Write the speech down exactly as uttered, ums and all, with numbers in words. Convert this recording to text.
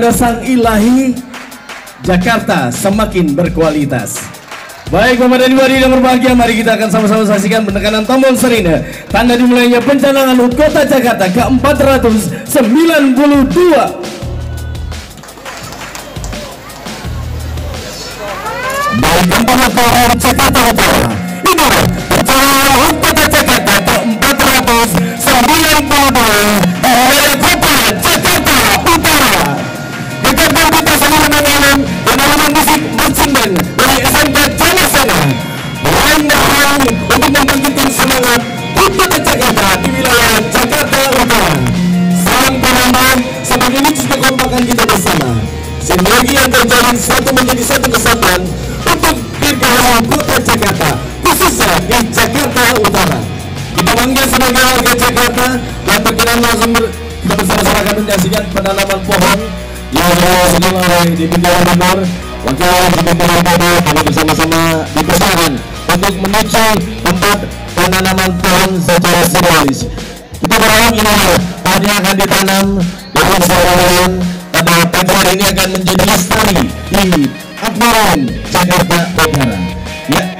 Sang Ilahi, Jakarta semakin berkualitas. Baik Bapak dan Ibu hadirin yang berbahagia, mari kita akan sama-sama saksikan penekanan tombol sirine tanda dimulainya pencalonan U T Kota Jakarta ke empat ratus sembilan puluh dua. Baik Kampung Jakarta Utara, ini pencalonan U T Kota Jakarta ke empat ratus sembilan puluh dua oleh Kota Jakarta Utara. Dekat kita seluruh mengalam penanaman musik marching dari S M K Jalasana, berandang untuk membangkitkan semangat Kota Jakarta di wilayah Jakarta Utara. Salam penambah sebagai wujud kekompakan kita bersama, sinergi yang terjalin satu menjadi satu kesatuan untuk dirgahaya Kota Jakarta, khususnya di Jakarta Utara. Kita bangga sebagai warga Jakarta dan berkenan langsung kita bersama-sama akan menyaksikan penanaman pohon yang sedang oleh di Bintang Timur. Maka di Bintang Timur kami bersama-sama dipersilakan untuk menuju tempat penanaman pohon secara simbolis. Kita berharap ini pohon yang akan ditanam dengan seorang pada pagi hari ini akan menjadi lestari di Akbaran Jakarta Utara. Ya.